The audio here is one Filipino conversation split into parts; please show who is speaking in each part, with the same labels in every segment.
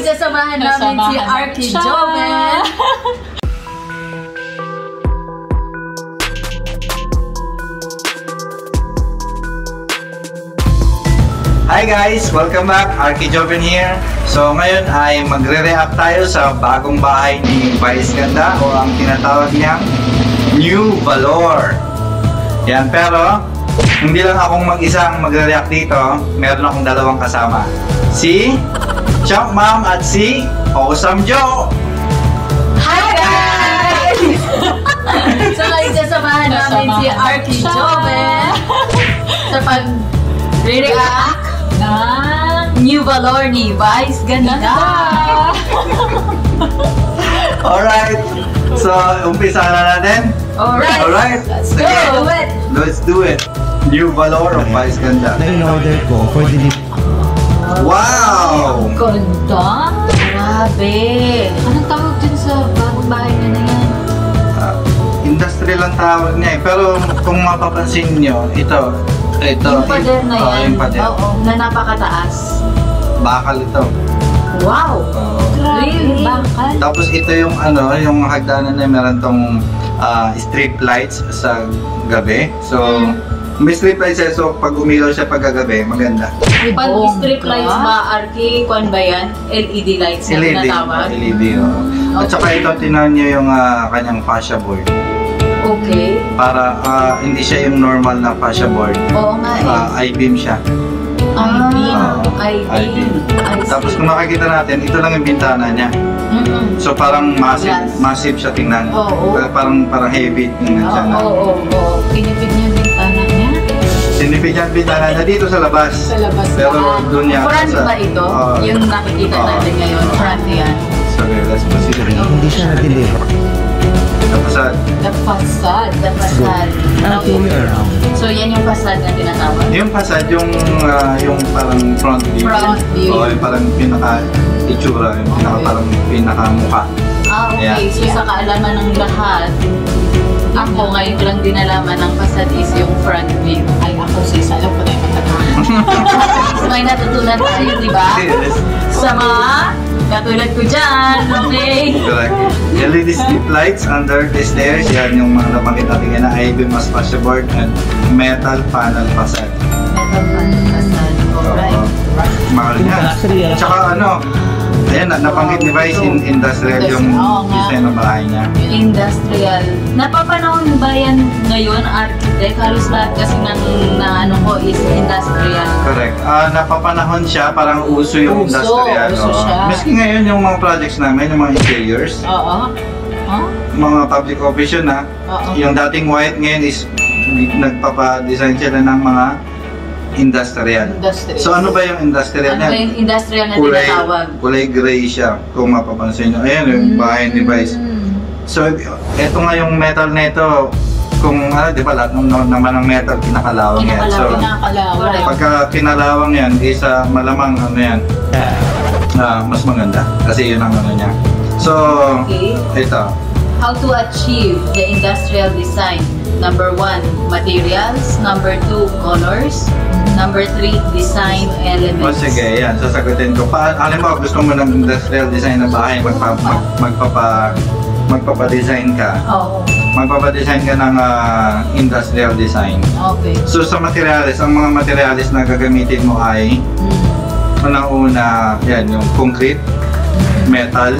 Speaker 1: sasamahan namin si Arky Joven.
Speaker 2: Hi guys! Welcome back! Arky Joven here. So ngayon ay magre-react tayo sa bagong bahay ni Vice Ganda o ang tinatawag niyang New Valor. Yan, pero hindi lang akong mag-isa ang magre-react dito. Meron akong dalawang kasama. Si Chomp Mom at si Awesome Joe!
Speaker 1: Hi guys! So ngayon sasamahan namin si Arky Joven sa pag-react New Valor ni Vice Ganda.
Speaker 2: Alright, so umpisa na natin. Alright,
Speaker 1: Let's do it.
Speaker 2: Let's do it. New Valor of Vice Ganda.
Speaker 3: Na-in-order ko for delivery.
Speaker 2: Wow!
Speaker 1: Ganda! Grabe! Anong tawag dyan sa bagong bahay niya na yan?
Speaker 2: Industrial ang tawag niya eh. Pero kung mapapansin nyo, ito.
Speaker 1: Yung pader na yan.
Speaker 2: Yung pader.
Speaker 1: Oo, na napakataas.
Speaker 2: Bakal ito.
Speaker 1: Wow! Really? Bakal?
Speaker 2: Tapos ito yung ano, yung hagdanan na meron tong street lights sa gabi. So, may street lights siya. So, pag umilaw siya pagkagabi, maganda.
Speaker 1: Pag street lights ba, Arky, kuwan ba yan? LED lights na
Speaker 2: LED.
Speaker 1: tinatawag?
Speaker 2: LED, At saka ito, tinan nyo yung kanyang fascia board.
Speaker 1: Okay.
Speaker 2: Para hindi siya yung normal na fascia board.
Speaker 1: Oo nga eh.
Speaker 2: I-beam siya.
Speaker 1: I-beam.
Speaker 2: Tapos kung makikita natin, ito lang yung bintana niya. So parang massive siya tingnan. Parang heavy tingnan siya.
Speaker 1: Oo. Pinipid niya yung bintana niya.
Speaker 2: Sinipid niya ang bintana niya dito sa labas.
Speaker 1: Sa labas.
Speaker 2: Pero doon niya.
Speaker 1: Front ba ito? Yung nakikita natin ngayon. Front yan.
Speaker 2: Sorry, let's proceed.
Speaker 3: Hindi siya na-deliver.
Speaker 2: The facade.
Speaker 1: The facade. The facade. So yan yung facade na tinatawag?
Speaker 2: Yung facade, yung parang front view.
Speaker 1: Front view.
Speaker 2: O yung parang pinaka-itsura, yung parang pinaka-mukha.
Speaker 1: Okay. So sa kaalaman ng lahat, ako ngayon ko lang din nalaman ng facade is yung front view. Ay, ako sis, alam ko na yung matagal. May natutunan tayo, di ba?
Speaker 2: Yes.
Speaker 1: Sa mga katulad ko dyan, okay?
Speaker 2: Correct. LED strip lights under the stairs. Yan yung mga nabanggit natin yan na I-beam as fascia board and metal panel facade.
Speaker 1: Metal panel facade. Alright.
Speaker 2: Mahal yan. Tsaka ano, ayan, nabanggit ni Vice industrial yung design ng bahay niya.
Speaker 1: Industrial. Napapanahon ba yan ngayon, architect? Halos lahat kasi na ano ko is industrial.
Speaker 2: Correct. Napapanahon siya, parang uso yung industrial.
Speaker 1: Uso siya.
Speaker 2: Maski ngayon yung mga projects namin, yung mga interiors, mga public office yun yung dating white ngayon is nagpapa-design sila ng mga industrial. So ano ba yung industrial
Speaker 1: ano
Speaker 2: na?
Speaker 1: Ano ba yung industrial na tinatawag?
Speaker 2: Kulay gray siya, kung mapapansin nyo. Ayan yung bahay ni Vice. So eto nga yung metal na ito, kung ano, di ba lahat naman ng metal, kinakalawang yan. So pagka kinalawang yan, isa malamang ano yan, mas maganda. Kasi yun ang ano niya. So, ito.
Speaker 1: How to achieve the industrial design? Number 1, materials. Number 2, colors. Number 3, design elements.
Speaker 2: O sige, yan. Sasagutin ko. Alam mo, gusto mo ng industrial design na bahay, magpapa-design ka. Magpapa-design ka ng industrial design.
Speaker 1: Okay.
Speaker 2: So sa materials, ang mga materials na gagamitin mo ay unang-una, yan, yung concrete, metal,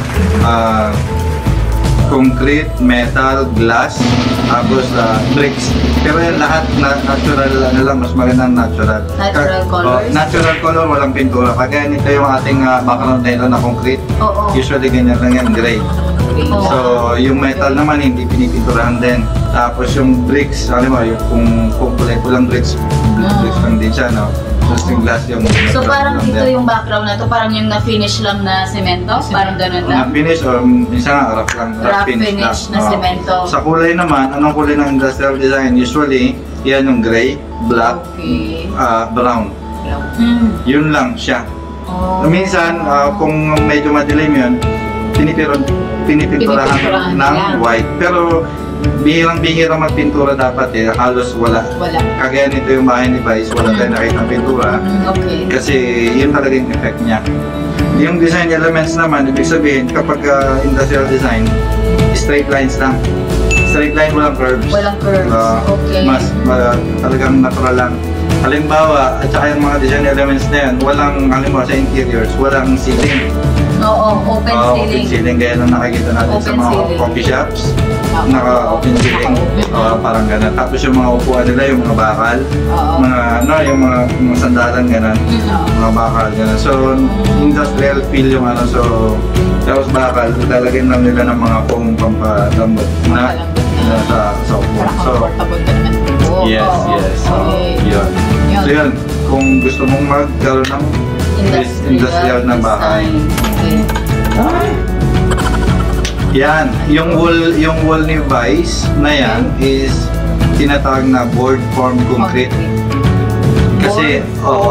Speaker 2: concrete, metal, glass, tapos bricks. Pero yan lahat natural, ano lang, mas magandang natural.
Speaker 1: Natural colors?
Speaker 2: Natural color, walang pintura. Kaya nito yung ating background nito na concrete. Usually ganyan lang yan, gray. So yung metal naman hindi pinipinturahan din. Tapos yung bricks, alam mo, yung kung kulay pulang bricks lang din siya, no? Tapos yung glass yung...
Speaker 1: So parang ito yung background na to, parang yung na-finish lang na semento? Parang ganun lang?
Speaker 2: Na-finish o minsan nga rough lang, rough finish
Speaker 1: na semento.
Speaker 2: Sa kulay naman, anong kulay ng industrial design? Usually, yan yung gray, black, brown. Yun lang siya. Minsan, kung medyo madilim yun, pinipinturahan ng white. Pero bihirang-bihirang magpintura dapat halos wala. Kagaya nito yung bahay ni Vice, wala tayo nakita ng pintura. Kasi yun talaga yung effect niya. Yung design elements naman, ibig sabihin, kapag industrial design, straight lines lang. Straight line, walang curves.
Speaker 1: Walang curves, okay.
Speaker 2: Talagang natural lang. Halimbawa, at saka yung mga design elements na yan, walang, halimbawa sa interiors, walang ceiling.
Speaker 1: Oo, open ceiling.
Speaker 2: Open ceiling, gaya nung nakikita natin
Speaker 1: Open
Speaker 2: sa mga
Speaker 1: ceiling.
Speaker 2: coffee shops. Naka-open ceiling. Parang gano'n. Tapos yung mga upuan nila, yung mga bakal. Yung mga sandalan gano'n. Mga bakal gano'n. So, industrial feel yung ano. So, tapos bakal, lalagyan lang nila ng mga foam pampalambot na sa upuan. So, yes. So, yun. So, yun. Kung gusto mong magkaroon ng industrial na bahay. Yan, yung wall ni Vice na yan is tinatawag na board form concrete. Kasi,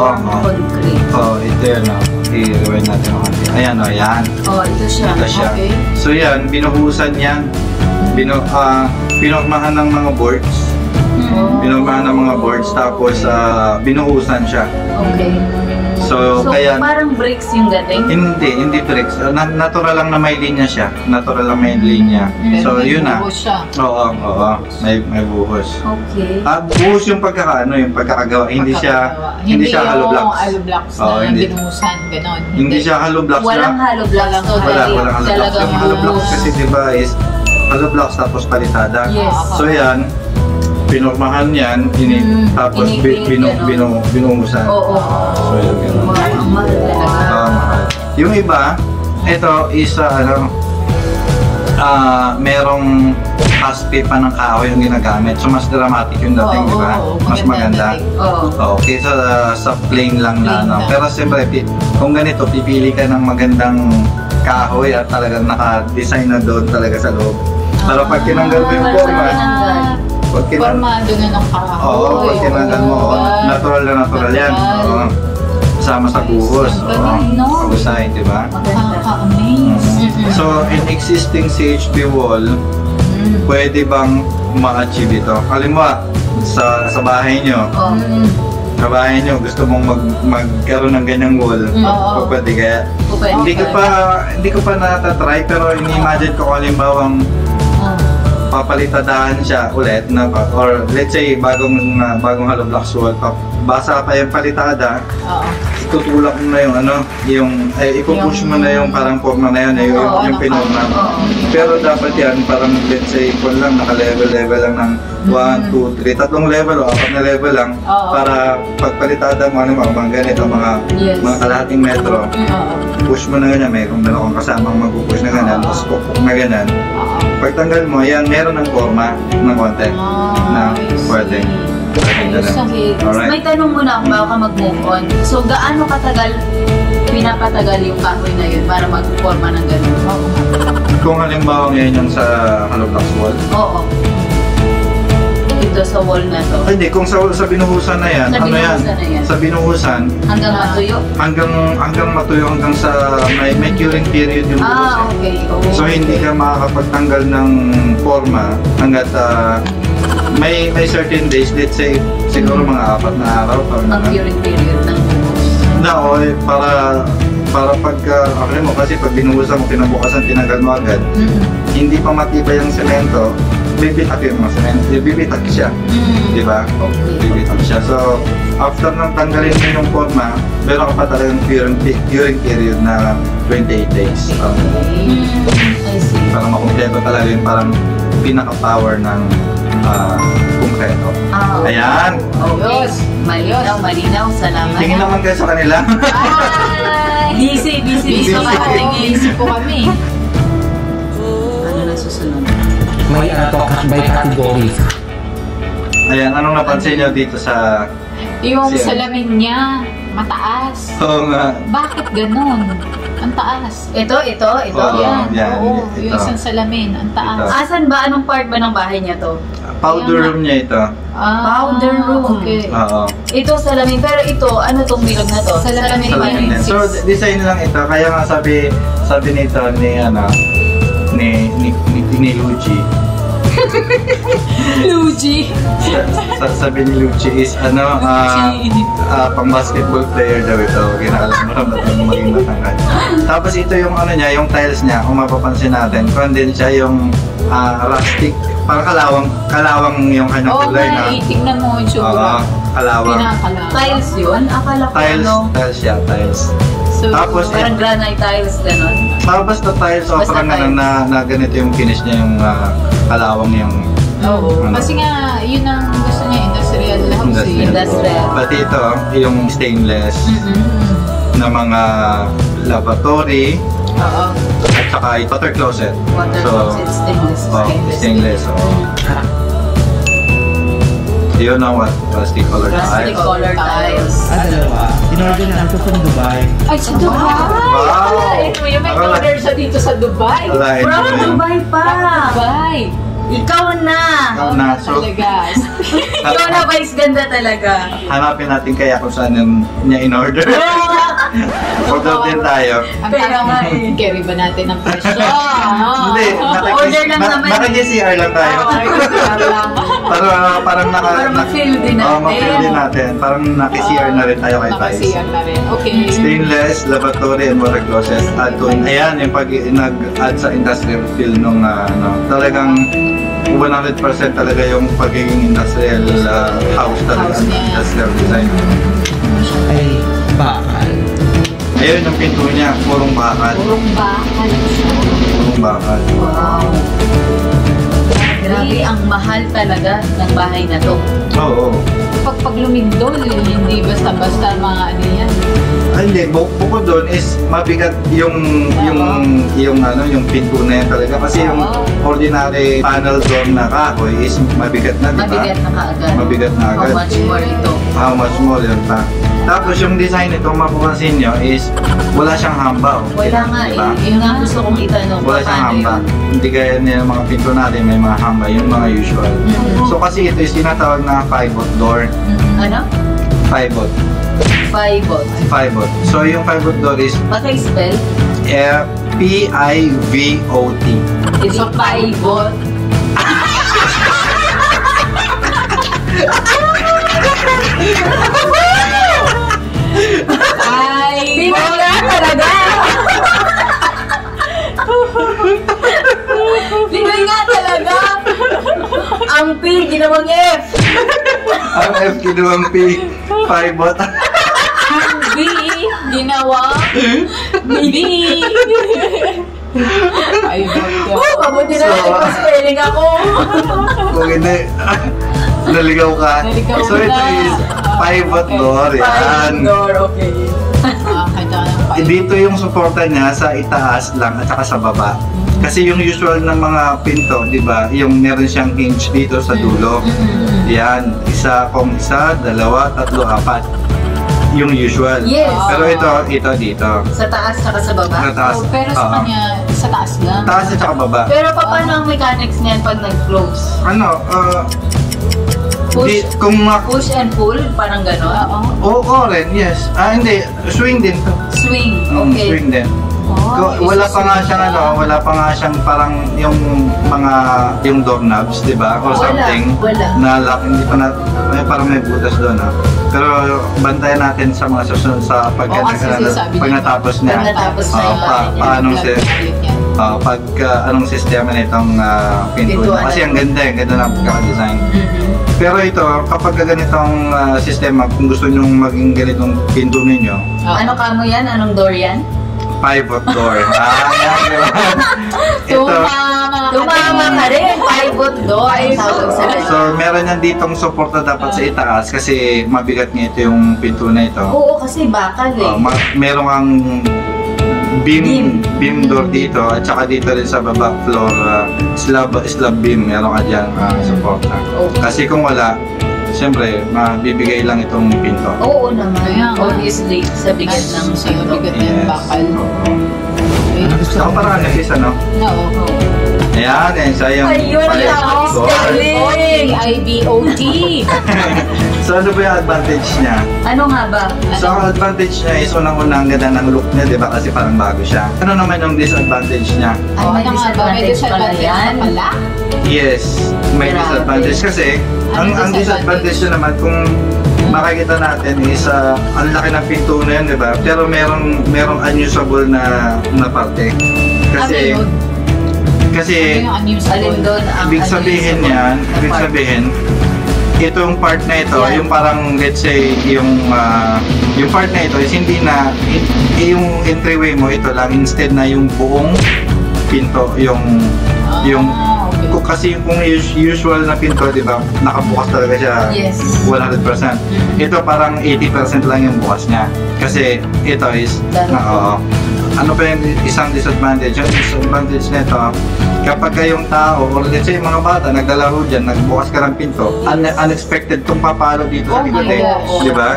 Speaker 2: ito yan, i-rewind natin ang konti. Ayan, yan.
Speaker 1: Ito siya. Okay.
Speaker 2: So yan, binuhusan yan. Pinurmahan ng mga boards. Pinurmahan ng mga boards, tapos binuhusan siya.
Speaker 1: Okay.
Speaker 2: So kaya
Speaker 1: parang bricks yung dating?
Speaker 2: Hindi bricks. Natural lang na may linya siya. Natural lang may linya. So yun na. Oo. May buhos.
Speaker 1: Okay.
Speaker 2: Buhos yung pagkakagawa. Hindi siya hollow blocks.
Speaker 1: Hollow blocks na binuhusan, ganon.
Speaker 2: Hindi siya hollow blocks.
Speaker 1: Walang hollow blocks.
Speaker 2: Walang hollow blocks. Yung hollow blocks kasi diba is hollow blocks tapos palitada.
Speaker 1: Yes.
Speaker 2: So yan, pinurmahan yan, tapos binuhusan.
Speaker 1: Oo.
Speaker 2: So yun, gano'n.
Speaker 1: Ang mahal talaga.
Speaker 2: Mahal. Yung iba, ito is merong haspi pa ng kahoy yung ginagamit. So mas dramatic yung dating, di ba? Mas maganda. Okay, sa plain lang na ano. Pero siyempre, kung ganito, pipili ka ng magandang kahoy at talagang naka-design na doon talaga sa loob. Pero pag tinanggal mo yung forma,
Speaker 1: formado na ng kahoy.
Speaker 2: Pag tinanggal mo, natural na natural yan. Kasama sa buhos. Pag-usay, di ba?
Speaker 1: Nakaka-amaze.
Speaker 2: So, in existing CHP wall, pwede bang ma-achieve ito? Halimbawa, sa bahay nyo, gusto mong magkaroon ng ganyang wall, pwede kaya? Hindi ko pa natatry, pero ini-imagine ko kung halimbawang papalitadahan siya ulit or let's say bagong hollow blocks wall, basa pa yung palitada, tutulak mo na ipupush mo na yung parang forma na yun, yung pinorma. Pero dapat yan, parang let's say lang, naka-level lang ng 1, 2, 3, tatlong level o 4 na level lang para pagpalitada mo, mga ganito, mga kalahating metro, push mo na ganyan, mayroon na akong kasamang magpupush na ganyan, tapos pupuk na ganyan. Pagtanggal mo, yan, meron ng forma ng konti na pwede.
Speaker 1: Alright. May tanong muna ako bago ka mag-move on. So, gaano katagal pinapatagal yung kahoy na yun para mag-forma ng gano'n?
Speaker 2: Kung halimbawa ngayon yung sa hollow blocks wall?
Speaker 1: Oo. Ito sa wall na to?
Speaker 2: Hindi, kung sa binuhusan na yan, sa binuhusan,
Speaker 1: hanggang matuyo?
Speaker 2: Hanggang matuyo, hanggang sa may curing period yung buhos.
Speaker 1: Okay.
Speaker 2: So hindi ka makakapagtanggal ng forma hanggat may certain days, let's say siguro mga 4 na araw.
Speaker 1: Ang curing period ng buhos?
Speaker 2: Para pagka mo kasi pag binuhusan mo, kinabukasan, tinanggal mo agad, hindi pa matibay ang semento, bibitak yung mga semento, bibitak siya, di ba? Bibitak siya. So, after nang tanggalin mo yung forma, meron ka pa talagang curing period na 28 days.
Speaker 1: I see.
Speaker 2: Parang makumpleto talaga yung parang pinaka-power ng konkreto. Ayan!
Speaker 1: Malinaw. Salamat.
Speaker 2: Tingin naman kayo sa kanila.
Speaker 1: Busy po kami. Ano na susunod?
Speaker 3: May by categories.
Speaker 2: Ayan, anong napansin nyo dito sa...
Speaker 1: Yung salamin niya, mataas.
Speaker 2: Oo nga.
Speaker 1: Bakit ganun? Ang taas. Ito.
Speaker 2: Yan.
Speaker 1: Oo, yung isang salamin, ang taas.
Speaker 4: Asan ba? Anong part ba ng bahay niya to?
Speaker 2: Powder room niya ito.
Speaker 4: Powder room.
Speaker 1: Okay.
Speaker 2: Oo.
Speaker 4: Ito salamin. Pero ito, ano tong bilog na to?
Speaker 1: Salamin
Speaker 2: din. So, design lang ito. Kaya nga sabi nito ni Luigi,
Speaker 1: Luigi.
Speaker 2: Sabi ni Lucci is pang basketball player daw ito. Ginaalam mo naman ang maging matangkad. Tapos ito yung ano niya, yung tiles niya, kung mapapansin natin, condensed siya yung rustic, parang kalawang yung kanyang
Speaker 1: Oo
Speaker 2: kulay
Speaker 1: nga, tingnan mo yung tsura.
Speaker 2: kalawang.
Speaker 1: Pinakalawang.
Speaker 4: Tiles yun? Akala ko
Speaker 2: Tiles siya, tiles.
Speaker 1: So,
Speaker 2: Tapos,
Speaker 4: Parang granite tiles, gano'n.
Speaker 2: basta tiles, o
Speaker 4: Basta
Speaker 2: parang
Speaker 4: tiles.
Speaker 2: na ganito yung finish niya, yung kalawang yung
Speaker 1: oo.
Speaker 2: Ano?
Speaker 1: Kasi nga, yun ang gusto niya, industrial house.
Speaker 4: Industrial.
Speaker 2: Pati ito, yung stainless na mga lavatory
Speaker 1: Oo.
Speaker 2: at saka water closet.
Speaker 4: Water closet, stainless.
Speaker 2: Stainless. Yun ang plastic color
Speaker 4: Plastic
Speaker 2: tiles.
Speaker 4: color tiles.
Speaker 3: Dalawa. In-order na ito from Dubai.
Speaker 1: Ay, sa Dubai!
Speaker 2: Wow!
Speaker 1: Ito yung may order siya dito sa Dubai.
Speaker 2: Wala, ito
Speaker 4: From
Speaker 2: yun.
Speaker 4: Dubai pa!
Speaker 1: Dubai!
Speaker 4: Ikaw na!
Speaker 2: Ikaw na. So,
Speaker 1: Talaga.
Speaker 4: Ikaw na, Vice Ganda talaga.
Speaker 2: hanapin natin kaya kung saan yun niya in-order. Order din tayo.
Speaker 1: Ang
Speaker 4: Kaya
Speaker 1: tanong,
Speaker 4: nga eh.
Speaker 1: carry ba natin ang presyo?
Speaker 2: Hindi,
Speaker 4: Order lang naman.
Speaker 2: Naka-GCR lang tayo. Parang
Speaker 4: Para ma-feel din natin.
Speaker 2: ma-feel din natin. Parang naka-CR na rin tayo kay Vice.
Speaker 1: Naka-CR na rin. Okay.
Speaker 2: Stainless, lavatory, and water closet. Add to, ayan, yung pag nag-add sa industrial feel nung talagang 100% talaga yung pagiging industrial house talaga.
Speaker 1: House niya.
Speaker 2: Industrial design.
Speaker 3: Ay, bakal.
Speaker 2: Ayun yung pinto niya, purong bakal.
Speaker 1: Purong bakal.
Speaker 2: Purong bakal.
Speaker 4: Wow. Grabe, ang mahal talaga ng bahay na to.
Speaker 2: Oo.
Speaker 1: Pag lumindol, hindi basta-basta mga ano yan.
Speaker 2: Ay, hindi, bukod doon is mabigat yung pinto na yan talaga kasi yung ordinary panel door na kahoy is mabigat na, di ba?
Speaker 4: Mabigat na kaagad.
Speaker 2: Mabigat na agad.
Speaker 4: How much more ito?
Speaker 2: How much more yun pa. Tapos yung design nito, mapapansin nyo is wala siyang hamba.
Speaker 4: Wala nga
Speaker 2: Diba?
Speaker 4: eh. Yun nga gusto kong itanong.
Speaker 2: Wala siyang
Speaker 4: Paano
Speaker 2: hamba.
Speaker 4: yun?
Speaker 2: Hindi gaya ng mga pinto natin, may mga hamba, yung mga usual. So kasi ito is tinatawag na pivot door.
Speaker 4: Ano?
Speaker 2: Pivot.
Speaker 4: Pivot.
Speaker 2: Pivot. So yung pivot door is
Speaker 4: Paki-spell?
Speaker 2: P-I-V-O-T.
Speaker 4: Is it pivot?
Speaker 1: Ay!
Speaker 4: Pinoy nga talaga! Pinoy nga talaga! Ang P, ginawang F!
Speaker 2: Ang F ginawang P. Pivot.
Speaker 1: Ang B, ginawa. B. Ay,
Speaker 4: Oh, mabuti na lang
Speaker 2: So,
Speaker 4: spelling ako!
Speaker 2: Kung hindi, naligaw ka.
Speaker 1: Naligaw
Speaker 2: So ito
Speaker 1: na.
Speaker 2: is pivot door. Yan.
Speaker 4: Door, okay.
Speaker 2: Dito yung suporta niya sa itaas lang at saka sa baba. Kasi yung usual ng mga pinto, di ba, yung meron siyang hinge dito sa dulo. Yan, kung isa, dalawa, tatlo, apat. Yung usual.
Speaker 4: Yes.
Speaker 2: Pero ito dito.
Speaker 4: Sa taas saka sa baba?
Speaker 2: Sa taas.
Speaker 1: Pero sa kanya, sa taas lang.
Speaker 2: Taas at saka baba.
Speaker 4: Pero paano ang mechanics niyan pag nag-close?
Speaker 2: Ano,
Speaker 4: Push,
Speaker 2: kung
Speaker 4: push and pull? Parang gano'n?
Speaker 2: Oo rin, yes. Hindi, swing din to.
Speaker 4: Swing, okay.
Speaker 2: Swing din.
Speaker 1: Oh,
Speaker 2: Wala pa nga siyang parang yung doorknobs, di ba? Or something.
Speaker 4: Wala.
Speaker 2: Na lock, hindi pa parang may butas doon, ha? Pero bantayan natin sa mga susunod sa pag natapos niya.
Speaker 4: Pag natapos na yung
Speaker 2: anong sistema nitong pinto.
Speaker 4: Pintuan.
Speaker 2: Kasi ang ganda ng pagkaka-design. Pero ito, kapag ganitong sistema, kung gusto nyo maging ganitong pinto ninyo,
Speaker 4: Ano kamo yan? Anong door yan?
Speaker 2: pivot door. Yan, diba?
Speaker 4: Tumama ka rin! Pivot door! Ang tawag sa
Speaker 2: So, meron yan ditong suporta dapat sa itaas kasi mabigat nga ito yung pinto na ito.
Speaker 4: Oo, kasi bakal eh.
Speaker 2: Meron kang beam door dito at saka dito rin sa baba floor slab beam meron ka dyan suporta. Kasi kung wala, siyempre mabibigay lang itong pinto.
Speaker 4: Oo naman.
Speaker 1: Kaya nga.
Speaker 4: Obviously, sa bigat ng
Speaker 1: Sa bigat ng bakal.
Speaker 2: Saka parang ano, sis, ano?
Speaker 1: Oo.
Speaker 2: Ayan, sayang.
Speaker 4: Ayun lang, spelling!
Speaker 1: IBOT.
Speaker 2: So ano ba yung advantage niya?
Speaker 1: Ano nga ba?
Speaker 2: So ang advantage niya is unang-unang ganda ng look niya, di ba? Kasi parang bago siya. Ano naman yung disadvantage niya?
Speaker 1: Ay, may disadvantage pala yan.
Speaker 2: Yes, may
Speaker 1: Grabe.
Speaker 2: disadvantage kasi ang disadvantage niya naman kung makikita natin is ang laki ng pinto na yun, di ba? Pero merong unusable na parte. Kasi
Speaker 1: Alin doon ang
Speaker 2: ibig sabihin
Speaker 1: unusable
Speaker 2: yan,
Speaker 1: na
Speaker 2: ibig
Speaker 1: part?
Speaker 2: sabihin itong part na ito,
Speaker 1: Yan.
Speaker 2: yung parang let's say yung part na ito is hindi na yung entryway mo ito lang instead na yung buong pinto, yung kasi kung usual na pinto, di ba, nakabukas talaga siya
Speaker 1: Yes.
Speaker 2: 100%. Ito parang 80% lang yung bukas niya. Kasi ito is, oo. Ano pa yung isang disadvantage? Yung disadvantage nito, kapag kayong tao, or let's say mga bata, naglalaro dyan, nagbukas ka ng pinto, unexpected kung papalo dito sa likod eh. Di ba?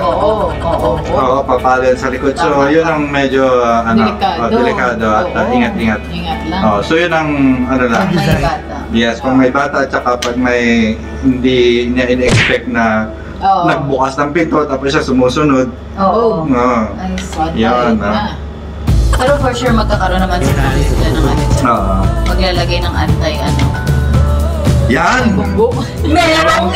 Speaker 2: Oo, papalo yan sa likod. So, yun ang medyo delikado at ingat-ingat.
Speaker 1: Ingat lang.
Speaker 2: So, yun ang ano lang.
Speaker 1: Pag may bata.
Speaker 2: Yes, kung may bata at saka pag may hindi niya in-expect na nagbukas ng pinto tapos siya sumusunod.
Speaker 1: Oo.
Speaker 2: Ay, yan.
Speaker 1: Pero for sure magkakaroon naman sila ng ano dyan. Maglalagay ng anti-ano.
Speaker 2: Yan!
Speaker 4: Merong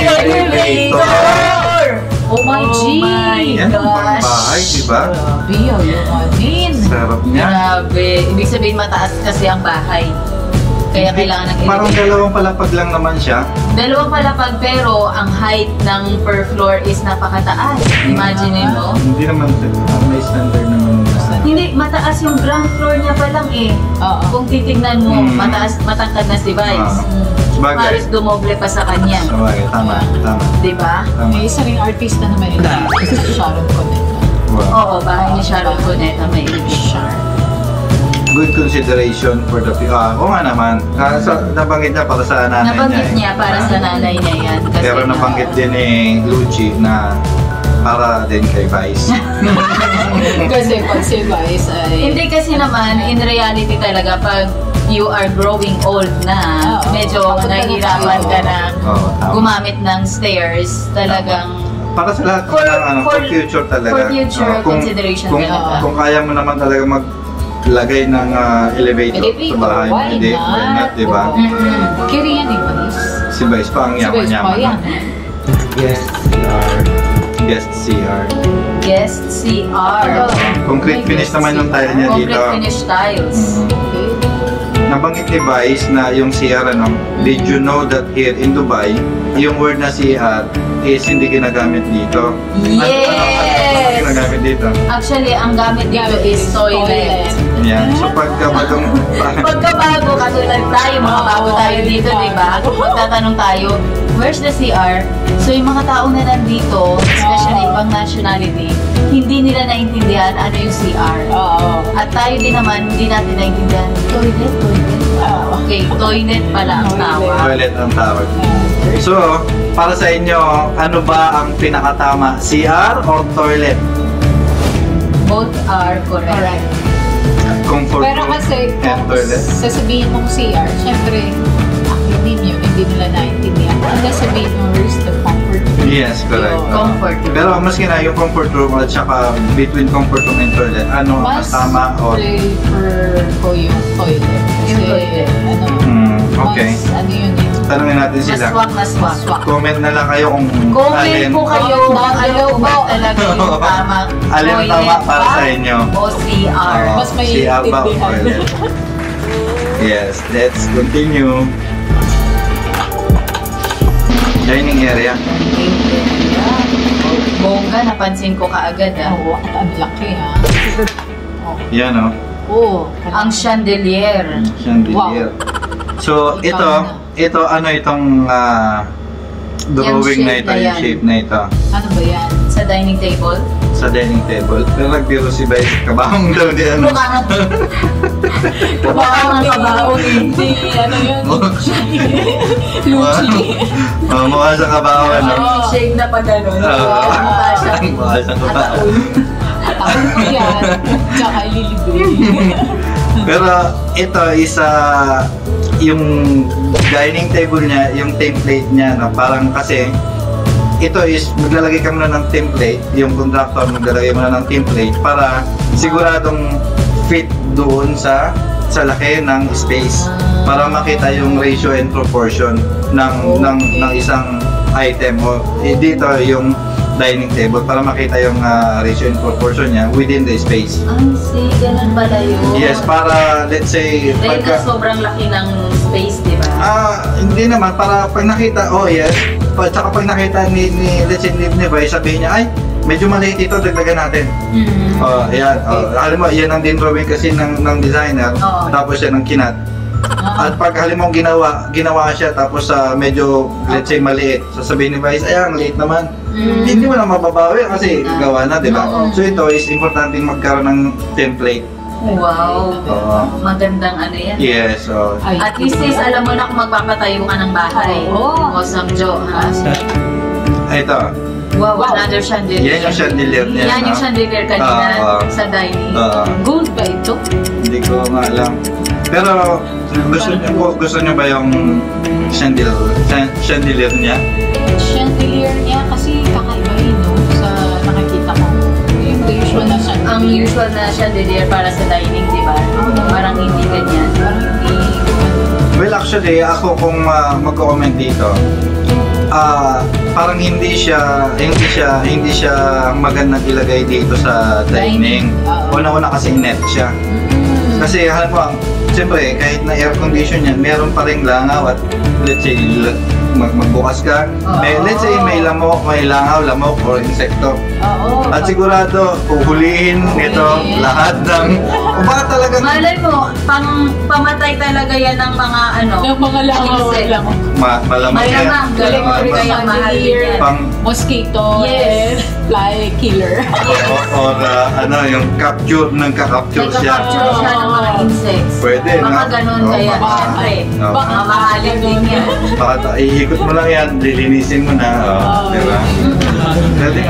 Speaker 4: elevator!
Speaker 1: Oh my G!
Speaker 2: Yan ang pangbahay, di ba?
Speaker 1: Grabe, ayaw.
Speaker 2: Sarap niya.
Speaker 1: Grabe. Ibig sabihin mataas kasi ang bahay. Kaya kailangan ng
Speaker 2: Parang
Speaker 1: elevator.
Speaker 2: dalawang palapag lang naman siya.
Speaker 1: Dalawang palapag pero ang height ng per floor is napakataas. Imagine mo.
Speaker 2: Hindi naman, may standard naman.
Speaker 1: Hindi, mataas yung ground floor niya pa lang eh. Kung titignan mo, matangkad na si Vice.
Speaker 2: Sabagay.
Speaker 1: Halos dumoble pa sa kanya.
Speaker 2: Sabagay, tama.
Speaker 1: Diba?
Speaker 5: May isa ring artista naman ito. Si Sharon Cuneta.
Speaker 2: Wow.
Speaker 1: Oo, bahay ni Sharon Cuneta may elevator.
Speaker 2: Good consideration for the future. Oo nga naman. Nabanggit niya para sa nanay niya.
Speaker 1: Nabanggit niya para sa nanay niya yan. Kasi
Speaker 2: Pero nabanggit din ni Lucci na para din kay Vice.
Speaker 5: Kasi pag si Vice ay...
Speaker 1: Hindi kasi naman, in reality talaga, pag you are growing old na, medyo nahihirapan ka na gumamit ng stairs, talagang
Speaker 2: Para sa lahat for future talaga.
Speaker 1: For future consideration talaga.
Speaker 2: Kung kaya mo naman talaga maglagay ng elevator sa bahay mo,
Speaker 5: why
Speaker 2: hindi,
Speaker 5: not?
Speaker 2: why not, diba?
Speaker 5: Kiri yan eh, Vice.
Speaker 2: Si Vice pa ang
Speaker 5: Si Vice pa
Speaker 2: yaman-yaman.
Speaker 5: yan.
Speaker 3: Yes, CR.
Speaker 2: Guest CR.
Speaker 1: guest CR.
Speaker 2: Concrete finish naman yung tile niya dito.
Speaker 1: Concrete finish tiles.
Speaker 5: Okay.
Speaker 2: Nabanggit ni Vice na yung CR, did you know that here in Dubai, yung word na CR is hindi ginagamit dito? Ano ginagamit dito?
Speaker 1: Actually, ang gamit dito is toilet.
Speaker 2: Yan. So pagkabagong...
Speaker 1: Pagkabago, katulad tayo, mga bago tayo dito, di ba? Magtatanong tayo, where's the CR? So yung mga tao na nandito, especially ibang nationality, hindi nila naintindihan ano yung CR. At tayo din naman, hindi natin naintindihan, toilet. Okay, toilet pala ang tawag.
Speaker 2: Toilet ang tawag. So, para sa inyo, ano ba ang pinakatama? CR or toilet?
Speaker 1: Both are correct.
Speaker 2: Comfort
Speaker 5: Pero
Speaker 2: room
Speaker 5: kasi
Speaker 2: and
Speaker 5: kung
Speaker 2: toilet?
Speaker 5: sasabihin mong CR, syempre, acronym yun, hindi nila naintindihan. Ang sasabihin mo, where's the comfort room?
Speaker 2: Yes, correct.
Speaker 1: Comfort room.
Speaker 2: Pero maski na yung comfort room at saka between comfort room and toilet, ano mas tama or...
Speaker 5: prefer ko yung toilet. Kasi,
Speaker 1: Yung toilet.
Speaker 5: ano,
Speaker 2: okay.
Speaker 5: mas, ano yun eh.
Speaker 2: Tanungin natin sila.
Speaker 1: Maswak.
Speaker 2: Comment na lang kayo kung
Speaker 1: Comment
Speaker 2: alin,
Speaker 1: po kayo kung ano ba talaga yung tama.
Speaker 2: alin ang tama
Speaker 1: Toilet
Speaker 2: para
Speaker 1: ba
Speaker 2: sa inyo.
Speaker 1: O CR.
Speaker 2: Oo,
Speaker 5: Mas may
Speaker 2: CR ba o
Speaker 5: intindihan.
Speaker 2: toilet? Yes, let's continue. Dining area.
Speaker 1: Bongga, napansin ko kaagad
Speaker 5: Oo, at ang laki ha.
Speaker 2: Yan o.
Speaker 5: Oo.
Speaker 1: Ang chandelier.
Speaker 2: Chandelier. So,
Speaker 5: Ikaw
Speaker 2: ito ano itong drawing na
Speaker 1: Yung shape
Speaker 2: ito,
Speaker 1: na
Speaker 2: yung
Speaker 1: yan.
Speaker 2: shape na ito
Speaker 5: Ano ba yan?
Speaker 1: Sa dining table.
Speaker 2: sa dining table. Pero nagbiro si Vice, kabahong daw di ano.
Speaker 1: Mukha nga. Mukha nga kabaong eh.
Speaker 5: Hindi, ano yun?
Speaker 2: Mukha sa kabahong ano.
Speaker 1: Shape na pa gano'n. Mukha siya.
Speaker 2: Mukha sa kabahong.
Speaker 5: At ako ko yan. Tsaka ililibre.
Speaker 2: Pero ito is yung dining table niya, yung template niya, no? Parang kasi ito is maglalagay ka muna ng template, yung contractor maglalagay muna ng template para siguradong fit doon sa laki ng space para makita yung ratio and proportion ng isang item o dito yung dining table para makita yung ratio and proportion niya within the space.
Speaker 1: Ay, see, ganun pala yun.
Speaker 2: Yes, para let's say
Speaker 1: dahil na sobrang laki ng space, di ba?
Speaker 2: Hindi naman, para pag nakita, yes, tsaka pag nakita ni let's say ni Vice, sabihin niya, ay, medyo maliit ito, dagdagan natin. Ayan. Alam mo, yan ang din drawing kasi ng designer, tapos yan ang kinat. At pag halimbawa ginawa siya, tapos medyo, let's say, maliit, sasabihin ni Vice, ang liit naman. Hindi mo na mababawi kasi gawa na, di ba? So ito is importante magkaroon ng template.
Speaker 1: Wow. Magandang ano yan.
Speaker 2: Yes.
Speaker 1: At least is, alam mo na kung magpapatayo ka ng bahay. Awesome, Joe.
Speaker 2: Ito.
Speaker 1: Wow, another chandelier.
Speaker 2: Yan yung chandelier niya.
Speaker 1: Yan yung chandelier kanina sa dining.
Speaker 5: Gold ba ito?
Speaker 2: Hindi ko nga alam. Pero gusto niyo ba yung chandelier niya?
Speaker 5: Chandelier niya kasi kakaiba no? Sa nakikita ko. Yung usual na chandelier.
Speaker 1: Ang usual na chandelier para sa dining, di ba? Parang hindi ganyan.
Speaker 5: Parang hindi.
Speaker 2: Well, actually, ako kung mag-comment dito, parang hindi siya magandang ilagay dito sa dining. Una-una kasi net siya. Kasi halimbawa, siyempre kahit na air condition yan, meron pa ring langaw at let's say magbukas ka, let's say may langaw, or insekto. At sigurado, uhulihin nito lahat ng, baka talagang
Speaker 1: malay mo, pamatay talaga yan ng mga
Speaker 5: ng mga langaw.
Speaker 2: malamang yan.
Speaker 1: Galing kaya mahal yan.
Speaker 5: Mosquito,
Speaker 1: yes,
Speaker 5: fly killer.
Speaker 2: Or yung capture siya.
Speaker 1: Nagka-capture siya ng mga insects.
Speaker 2: Pwede,
Speaker 1: baka ganun kaya, syempre. Baka mahalin din yan.
Speaker 2: Baka iikot mo lang yan, lilinisin mo na. Diba? Pwede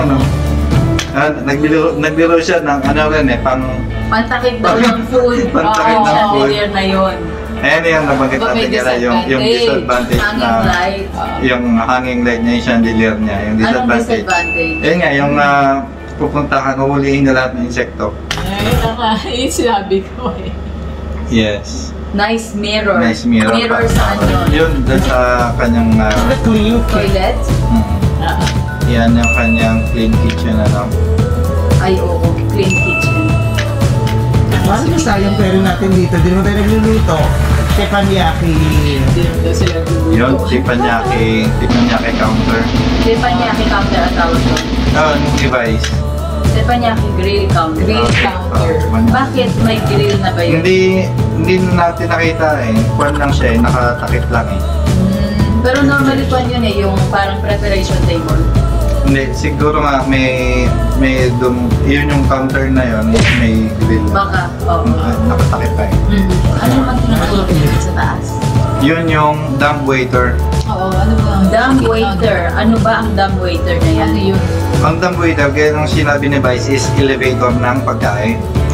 Speaker 2: nagbiro siya ng
Speaker 1: pantakip daw ng food.
Speaker 2: Pantakip ng food.
Speaker 1: Chandelier na yun.
Speaker 2: Ayan yung nabanggit natin nila, yung disadvantage
Speaker 1: hanging light.
Speaker 2: Yung hanging light niya, yung chandelier niya, yung disadvantage.
Speaker 1: Anong disadvantage?
Speaker 2: Ayan nga, yung pupuntahan, uhulihin na lahat ng insekto.
Speaker 5: Ay, sinabi ko eh.
Speaker 2: Yes.
Speaker 1: Nice mirror.
Speaker 2: Nice mirror.
Speaker 1: Mirror saan yun?
Speaker 2: Yun, doon sa kanyang
Speaker 1: toilet?
Speaker 2: Yan yung kanyang clean kitchen,
Speaker 1: Ay, oo. Clean kitchen.
Speaker 3: Paano sayang pera natin dito? Di naman tayo nagluluto. Teppanyaki.
Speaker 5: Hindi naman daw sila luluto.
Speaker 2: Yun, teppanyaki counter.
Speaker 1: Teppanyaki counter ang tawag doon.
Speaker 2: Yung device.
Speaker 1: Teppanyaki grill counter.
Speaker 5: Grill counter.
Speaker 1: Bakit may grill na ba yun?
Speaker 2: Hindi natin nakita Kwan lang siya nakatakip lang
Speaker 1: Pero normally kwan yun yung parang preparation table.
Speaker 2: Hindi, siguro nga yun yung counter na yun, may grill.
Speaker 1: Baka,
Speaker 2: nakatakip pa
Speaker 1: Ano naman tinatulog dito sa taas?
Speaker 2: Yun yung dumb waiter.
Speaker 5: Oo, ano ba?
Speaker 1: Dumb waiter. Ano ba ang dumb waiter na yan?
Speaker 5: Ano yun?
Speaker 2: Ang dumb waiter, kaya nung sinabi ni Vice is elevator ng pagkain.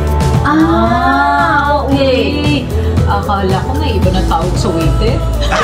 Speaker 1: Okay.
Speaker 5: Akala ko na iba na tawag sa waiter.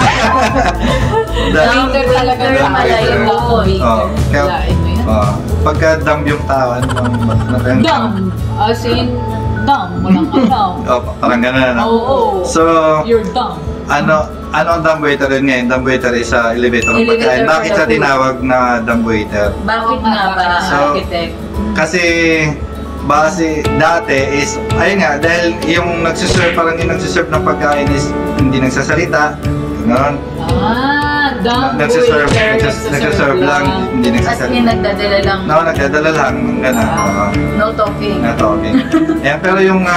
Speaker 5: Waiter talaga
Speaker 1: Waiter
Speaker 5: pala
Speaker 1: yun.
Speaker 5: yung waiter. Kalain mo yan?
Speaker 2: Pagka dumb yung tao,
Speaker 5: Dumb. As in, dumb. Walang alam.
Speaker 2: Parang gano'n
Speaker 5: Oo.
Speaker 2: So,
Speaker 5: You're dumb.
Speaker 2: ano ang dumb waiter rin ngayon? Dumb waiter is elevator ng pagkain.
Speaker 1: Elevator
Speaker 2: Bakit
Speaker 1: for
Speaker 2: siya
Speaker 1: the food.
Speaker 2: tinawag na dumb waiter?
Speaker 1: Bakit nga ba, architect?
Speaker 2: Kasi base dati is, ayun nga, dahil yung parang yung nagsiserve ng pagkain is hindi nagsasalita, gano'n.
Speaker 5: Dumb
Speaker 2: Nagsiserve lang, hindi
Speaker 1: As
Speaker 2: nagsasalita.
Speaker 1: in, nagdadala lang.
Speaker 2: Nagdadala lang, gano'n.
Speaker 1: No talking.
Speaker 2: Na talking. Ayan, pero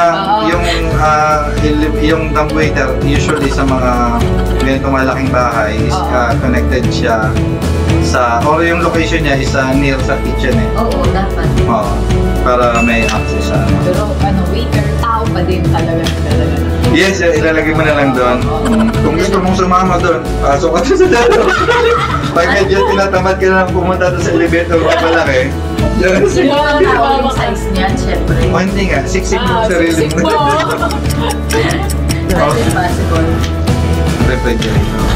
Speaker 2: yung dumb waiter, usually sa mga ganitong malaking bahay is connected siya or yung location niya is near sa kitchen
Speaker 1: Oo, dapat.
Speaker 2: para may access sa
Speaker 5: Pero waiter, tao pa din talaga.
Speaker 2: Yes, ilalagay mo na lang doon. Kung gusto mong sumama doon, pasok ka sa lalo. Pag medyo tinatamad ka lang pumunta doon sa elevator, malaki.
Speaker 1: Siguro na yung size niyan, syempre.
Speaker 2: O hindi nga, siksik mo sa sarili
Speaker 5: siksik
Speaker 2: mo.
Speaker 5: mo.
Speaker 1: That's impossible.
Speaker 2: Refrigerator.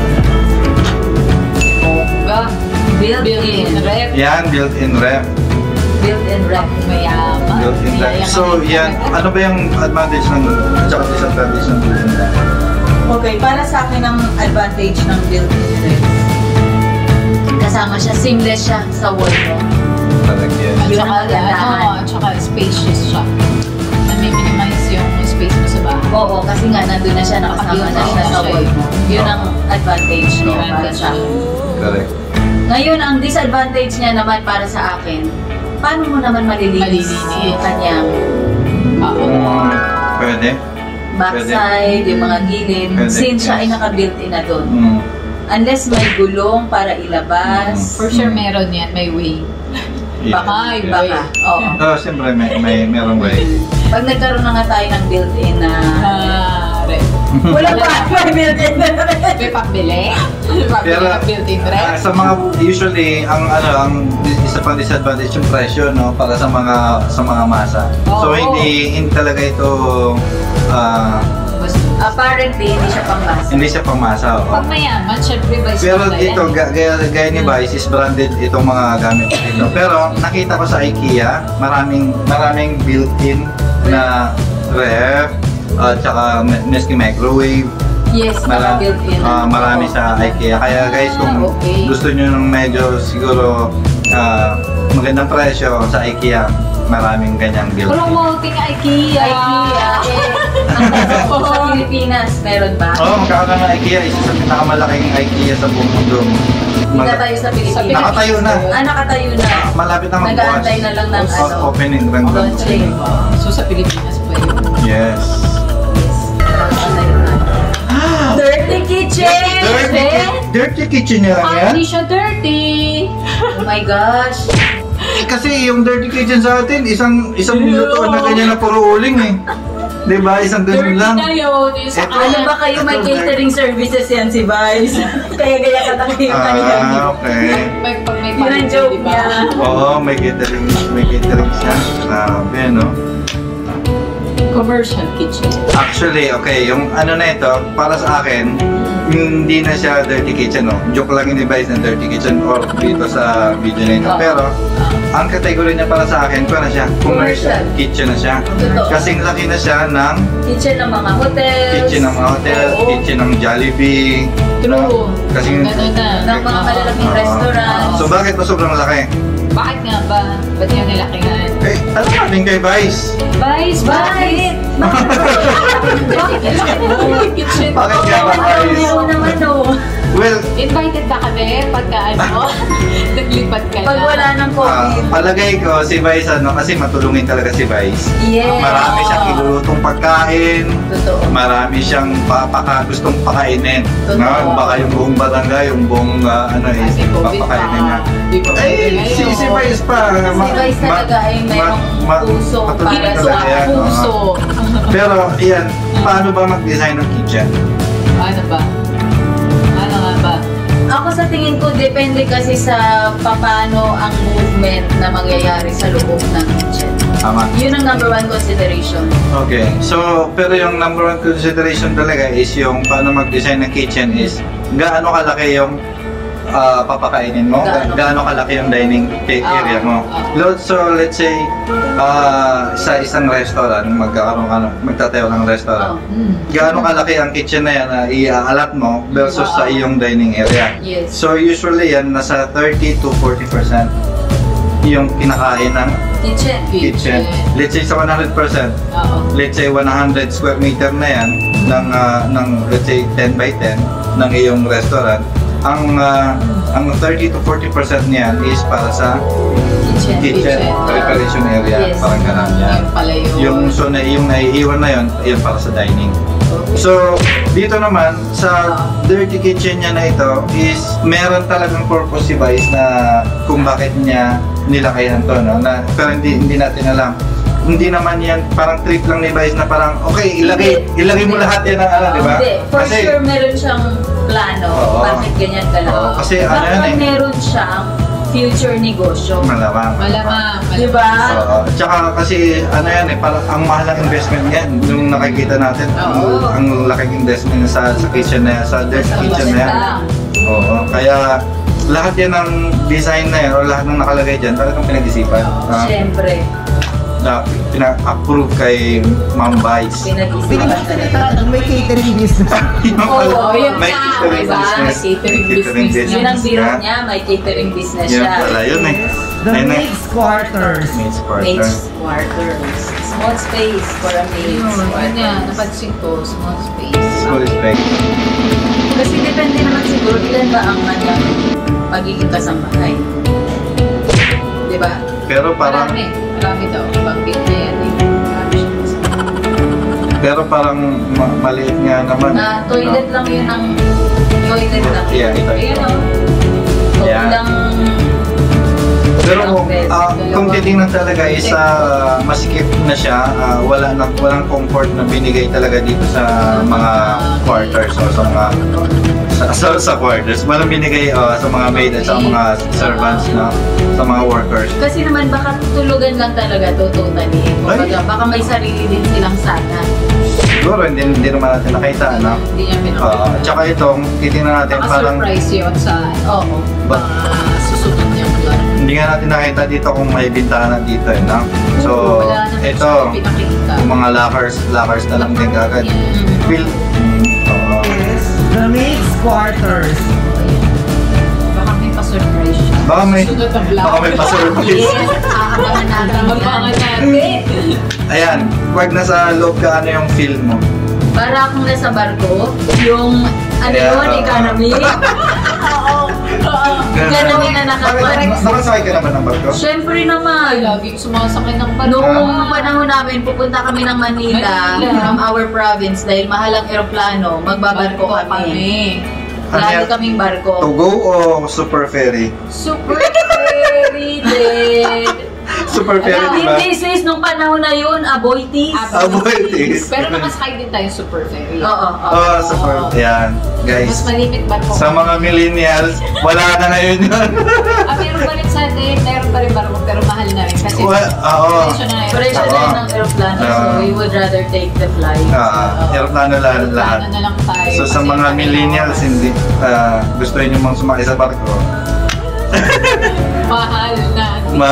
Speaker 5: Ba?
Speaker 1: Built-in.
Speaker 5: rep.
Speaker 2: Yan, built-in ref.
Speaker 1: Built-in rack.
Speaker 5: Mayaman.
Speaker 2: Built-in ref. So, yan, ano ba yung advantage ng, at saka disadvantage ng built-in ref?
Speaker 4: Okay, para sa akin ang advantage ng built-in ref.
Speaker 1: Kasama siya, seamless siya sa wall mo.
Speaker 2: Talaga yan.
Speaker 5: At
Speaker 1: Yun
Speaker 5: saka,
Speaker 1: ang kagandahan.
Speaker 5: at saka spacious siya. Na-minimize yung space mo sa bahay.
Speaker 1: Oo, kasi nga nandun na siya, nakasama na siya sa wall mo. Yun ang advantage niya para sa akin.
Speaker 2: Correct.
Speaker 1: Ngayon, ang disadvantage niya naman para sa akin, paano mo naman malilinis yung kanyang
Speaker 5: Oo.
Speaker 2: Pwede?
Speaker 1: backside, yung mga gilid,
Speaker 2: Pwede.
Speaker 1: since siya ay naka-built-in na doon.
Speaker 2: Mm.
Speaker 1: Unless may gulong para ilabas.
Speaker 5: For sure meron yan, may way.
Speaker 2: Yeah.
Speaker 1: Baka, baka. Oo.
Speaker 2: Oh, siyempre merong way.
Speaker 1: Pag nagkaroon na nga tayo ng built-in na...
Speaker 5: Rep.
Speaker 4: Wala pa may built-in na ref.
Speaker 5: May pambili? Pambili ng built-in rep?
Speaker 2: Sa mga usually ang isa pang disadvantage yung presyo no para sa mga masa. So
Speaker 5: Oo.
Speaker 2: hindi talaga ito
Speaker 1: Apparently, hindi siya pang-masa.
Speaker 2: hindi siya pangmasa.
Speaker 5: Pag mayaman, syempre vice
Speaker 2: Pero
Speaker 5: pa
Speaker 2: dito gaya ni Vice is branded itong mga gamit dito. Pero nakita ko sa IKEA, maraming built-in na ref at saka meski microwave.
Speaker 1: Yes, naka-built-in.
Speaker 2: Marami sa IKEA. Kaya guys, kung
Speaker 1: okay.
Speaker 2: gusto nyo ng medyo siguro magandang presyo sa IKEA, maraming ganyang built-in.
Speaker 5: Promoting IKEA.
Speaker 1: IKEA, ang tanong ko sa Pilipinas, meron ba?
Speaker 2: Oo, magkakaroon ng IKEA. Isa sa pinakamalaking IKEA sa buong mundo.
Speaker 1: Hindi na tayo sa Pilipinas.
Speaker 2: Nakatayo na.
Speaker 1: Nakatayo na.
Speaker 2: Malapit na magbukas.
Speaker 1: Nag-aantay na lang ng
Speaker 2: Opening lang.
Speaker 1: launching.
Speaker 5: So sa Pilipinas pa yun.
Speaker 2: Yes.
Speaker 1: Nakatayo na.
Speaker 4: Dirty kitchen!
Speaker 2: Dirty kitchen niya lang yan?
Speaker 5: Hindi siya dirty.
Speaker 1: Oh my gosh.
Speaker 2: Kasi yung dirty kitchen sa atin, isang lutoan na ganyan na puro uling eh. Diba? Isang ganun
Speaker 5: Dirty
Speaker 2: lang.
Speaker 5: na yun. Yung sa
Speaker 2: Ito,
Speaker 1: Ano ba kayo may catering services yan si Vice? Kaya gaya ka tayo yung kanina.
Speaker 2: Okay.
Speaker 5: Pag may
Speaker 1: Yun ang
Speaker 5: party,
Speaker 1: joke
Speaker 5: diba?
Speaker 1: niya.
Speaker 2: Oo, may catering siya. Grabe, no?
Speaker 5: Commercial kitchen.
Speaker 2: Actually, okay, yung ano na ito, para sa akin, hindi na siya dirty kitchen, no? Joke lang yung device ng dirty kitchen or dito sa video na ito. Pero, ang category niya para sa akin, kung na siya, commercial kitchen na siya.
Speaker 1: Totoo.
Speaker 2: Kasing laki na siya ng
Speaker 1: Kitchen ng mga hotels.
Speaker 2: kitchen ng mga hotel,
Speaker 1: Oo.
Speaker 2: kitchen ng Jollibee.
Speaker 5: True.
Speaker 2: Kasi
Speaker 5: Ganun na.
Speaker 1: Ng mga malalaking restaurant.
Speaker 2: So bakit pa sobrang laki?
Speaker 5: Bakit nga ba? Ba't yung nilakihan?
Speaker 2: Eh, alam natin kay Vice.
Speaker 5: Vice, bakit? Bakit yung laki ng kitchen?
Speaker 2: Bakit nga ba, Vice?
Speaker 1: Ayaw naman no.
Speaker 2: Well,
Speaker 5: Invited ba kami pagka ano? Naglipat ka na?
Speaker 1: Pag wala ng COVID.
Speaker 2: palagay ko si Vice kasi matulungin talaga si Vice.
Speaker 1: Yes.
Speaker 2: Marami siyang ilulutong pagkain.
Speaker 1: Totoo.
Speaker 2: Marami siyang gustong pakainin.
Speaker 1: Totoo.
Speaker 2: No? Baka yung buong barangay, yung buong
Speaker 5: Kasi COVID pa.
Speaker 2: papakainin niya.
Speaker 5: Di pa pwede
Speaker 2: Eh,
Speaker 5: ngayon.
Speaker 2: si Vice pa.
Speaker 1: Si Vice talaga ay mayroong puso para
Speaker 2: matulungin
Speaker 1: sa
Speaker 2: talaga yan, oo.
Speaker 5: Puso.
Speaker 2: Pero, yan, paano ba mag-design ng kitchen?
Speaker 5: Ano ba? Ano nga ba?
Speaker 1: Ako sa tingin ko, depende kasi sa paano ang movement na mangyayari sa loob ng kitchen.
Speaker 2: Tama.
Speaker 1: Yun ang number one consideration.
Speaker 2: Okay. So, pero yung number one consideration talaga is yung paano mag-design ng kitchen is gaano kalaki yung papakainin mo, gaano kalaki yung dining area mo. So, let's say, sa isang restaurant, magtatayo ng restaurant. Gaano kalaki ang kitchen na yan na i-alat mo versus sa iyong dining area.
Speaker 1: Yes.
Speaker 2: So, usually yan, nasa 30 to 40% yung kinakain ng kitchen. Let's say sa 100%,
Speaker 5: Oo.
Speaker 2: let's say 100 square meter na yan ng let's say 10 by 10 ng iyong restaurant. Ang 30 to 40% niyan is para sa kitchen preparation area.
Speaker 1: Yes.
Speaker 2: Parang ganun yan.
Speaker 5: Yun pala yun.
Speaker 2: Yung naiiwan na yun para sa dining. So, dito naman, sa dirty kitchen niya na ito is meron talagang purpose si Vice na kung bakit niya nilakayan to, no? Pero hindi natin alam. Hindi naman yan, parang trip lang ni Vice na parang, okay, ilagay mo lahat yan ng di ba?
Speaker 1: Hindi. For sure, meron siyang plano.
Speaker 2: Oo.
Speaker 1: Bakit ganyan ka lang?
Speaker 2: Oo, kasi ano
Speaker 1: Baka
Speaker 2: yan eh.
Speaker 1: meron siyang
Speaker 4: future negosyo.
Speaker 2: Malamang.
Speaker 5: Malamang.
Speaker 4: Diba?
Speaker 2: Tsaka kasi ano yan eh, parang ang mahal ng investment yan. Yung nakikita natin, ang laking investment sa kitchen na yan, sa kitchen na yan. Oo, kaya lahat yan ng design na yan o lahat ng nakalagay dyan, talagang pinag-isipan.
Speaker 4: Siyempre.
Speaker 2: Na pina-approve kay Ma'am Vice.
Speaker 4: Pinag-isipan
Speaker 3: Pinag-isipan may catering business.
Speaker 4: Oo, yun
Speaker 2: May
Speaker 4: nga,
Speaker 2: catering
Speaker 4: diba?
Speaker 2: business.
Speaker 5: Catering business.
Speaker 4: Yun ang biro niya, may catering business
Speaker 2: Yan
Speaker 4: siya.
Speaker 2: pala yun eh.
Speaker 3: The Maids Quarters.
Speaker 2: Maid's quarter.
Speaker 4: Maid's quarters. Small space for a maid's
Speaker 5: Yun
Speaker 4: quarters.
Speaker 5: yan. Napansin ko, small space.
Speaker 2: School respect.
Speaker 4: Kasi depende naman siguro ilan ba ang pagiging kasambahay. Diba?
Speaker 2: Pero parang
Speaker 5: Marami daw. Banggit na yan eh. Marami siya kasama.
Speaker 2: pero parang maliit nga naman.
Speaker 4: Na toilet lang yun ang toilet lang.
Speaker 2: Yeah, ito.
Speaker 4: Ayun o.
Speaker 2: Yeah.
Speaker 4: Kulang
Speaker 2: Pero kung titingnan talaga is masikip na siya, walang comfort na binigay talaga dito sa mga quarters o sa mga sa quarters. Walang binigay sa mga maid at sa mga servants na sa mga workers.
Speaker 4: Kasi naman baka tulugan lang talaga to totally. Kumbaga, baka may sarili din silang sana.
Speaker 2: Siguro hindi naman natin nakita, ano?
Speaker 5: Hindi niya pinakita.
Speaker 2: Tsaka itong titingnan natin parang
Speaker 5: Surprise yun sa
Speaker 2: Ba-
Speaker 5: susunod niyang vlog.
Speaker 2: hindi nga natin nakita dito kung may bintana dito, eh, no? So,
Speaker 5: Wala naman
Speaker 2: ito,
Speaker 5: siya pinakita.
Speaker 2: yung mga lockers na lang din kagad. Feel, oo.
Speaker 3: Yes. The Maids Quarters.
Speaker 5: Baka may pa-surprise siya.
Speaker 2: Baka may,
Speaker 5: Susunod na vlog.
Speaker 2: baka may pa-surprise.
Speaker 4: Yes, aabangan natin yan.
Speaker 5: Abangan natin.
Speaker 2: Ayan, pag nasa loob ka, ano yung feel mo?
Speaker 4: Para akong nasa barko, yung ano
Speaker 2: Yeah,
Speaker 4: yun, economy. Economy na nakakuha.
Speaker 2: Nakasakay ka naman ng barko?
Speaker 4: Siyempre
Speaker 5: Ay,
Speaker 4: naman.
Speaker 5: laging sumasakay ng barko.
Speaker 4: Noong panahon namin, pupunta kami ng Manila from our province dahil mahal ang eroplano, magbabarko kami. Lagi kaming
Speaker 2: To
Speaker 4: barko.
Speaker 2: go o super ferry?
Speaker 4: Super ferry din.
Speaker 2: Super ferry, di ba?
Speaker 4: Hindi sis, nung panahon na yun, aboitis.
Speaker 2: Aboitis.
Speaker 5: Pero nakasakay din tayo super ferry.
Speaker 4: Oo.
Speaker 2: Oh, super. Ayan,
Speaker 5: Mas
Speaker 2: guys.
Speaker 5: malimit barko.
Speaker 2: Sa mga millennials, wala na ngayon yun.
Speaker 5: Meron pa rin sa atin, meron pa rin barko, pero mahal na rin. Kasi
Speaker 2: Oo.
Speaker 5: presyo na yun.
Speaker 4: Presyo
Speaker 2: Oo.
Speaker 4: din ng eroplano, so
Speaker 2: Oo.
Speaker 4: we would rather take the flight.
Speaker 2: Aeroplano lahat.
Speaker 5: Plano na lang tayo.
Speaker 2: So sa
Speaker 5: kasi
Speaker 2: mga millennials, hindi gusto nyo mang sumakay sa barko.
Speaker 5: mahal na.